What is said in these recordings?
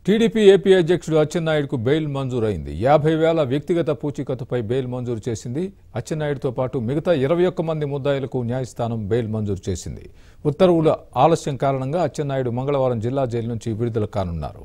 TDP AP అధ్యక్షుడు అచ్చెన్నాయుడుకు bail మంజూరైంది. 50,000 వ్యక్తిగత పూచీకత్తుపై bail మంజూరు చేసింది. అచ్చెన్నాయుడుతో పాటు మిగతా 21 మంది ముద్దాయిలకు న్యాయస్థానం బెయిల్ మంజూరు చేసింది. ఉత్తర్వుల ఆలస్యం కారణంగా అచ్చెన్నాయుడు మంగళవారం జిల్లా జైలు నుంచి విడుదల కానున్నారు.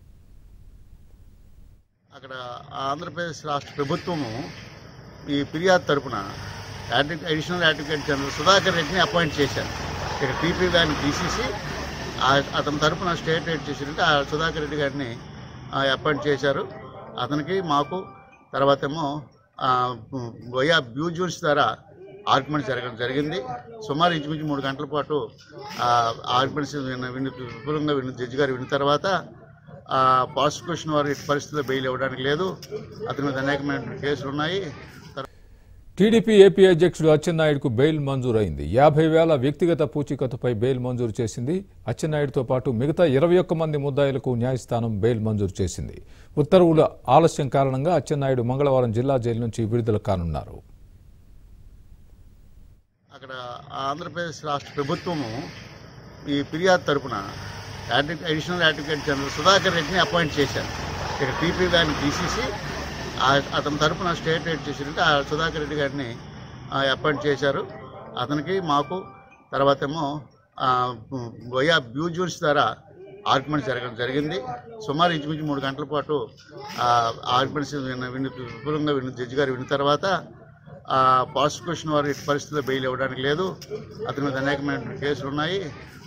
అక్కడ ఆంధ్రప్రదేశ్ రాష్ట్ర ప్రభుత్వము ఈ ఫిర్యాదు తరపున అడిషనల్ అడ్వకేట్ జనరల్ సుధాకర్ రెడ్డిని అపాయింట్ చేశారు. ఇక్కడ టీపీ గారిని తీసేసి అతని తరపున స్టేట్ రేట్ చేసినట్టు ఆ సుధాకర్ రెడ్డి గారిని అపాయింట్ చేశారు. అతనికి మాకు తర్వాత ఏమో వయా బ్యూజూన్స్ ద్వారా ఆర్గ్యుమెంట్స్ జరగడం జరిగింది. సుమారు ఇంచుమించు 3 గంటల పాటు ఆర్గ్యుమెంట్స్ విపులంగా జడ్జి గారు విన్న తర్వాత ప్రాసిక్యూషన్ వారి పరిస్థితుల్లో బెయిల్ ఇవ్వడానికి లేదు. అతని మీద అనేకమైన కేసులు ఉన్నాయి. టీడీపీ ఏపీ అధ్యక్షుడు అచ్చెన్నాయుడుకు బెయిల్ మంజూరైంది. 50,000 వ్యక్తిగత పూచీకత్తుపై బెయిల్ మంజూరు చేసింది. అచ్చెన్నాయుడుతో పాటు మిగతా 21 మంది ముద్దాయిలకు న్యాయస్థానం బెయిల్ మంజూరు చేసింది. ఉత్తర్వుల ఆలస్యం కారణంగా అచ్చెన్నాయుడు మంగళవారం జిల్లా జైలు నుంచి విడుదల కానున్నారు. అక్కడ ఆంధ్రప్రదేశ్ రాష్ట్ర ప్రభుత్వము ఈ ఫిర్యాదు తరపున అడిషనల్ అడ్వకేట్ జనరల్ సుధాకర్ రెడ్డిని అపాయింట్ చేశారు. ఇక్కడ టీపీ గారిని తీసేసి అతని తరపున స్టేట్ రేట్ చేసినట్టు ఆ సుధాకర్ రెడ్డి గారిని అపాయింట్ చేశారు. అతనికి మాకు తర్వాత ఏమో వయా బ్యూజూన్స్ ద్వారా ఆర్గ్యుమెంట్స్ జరగడం జరిగింది. సుమారు ఇంచుమించు 3 గంటల పాటు ఆర్గ్యుమెంట్స్ విపులంగా జడ్జి గారు విన్న తర్వాత ప్రాసిక్యూషన్ వారి పరిస్థితుల్లో బెయిల్ ఇవ్వడానికి లేదు. అతని మీద అనేకమైన కేసులు ఉన్నాయి.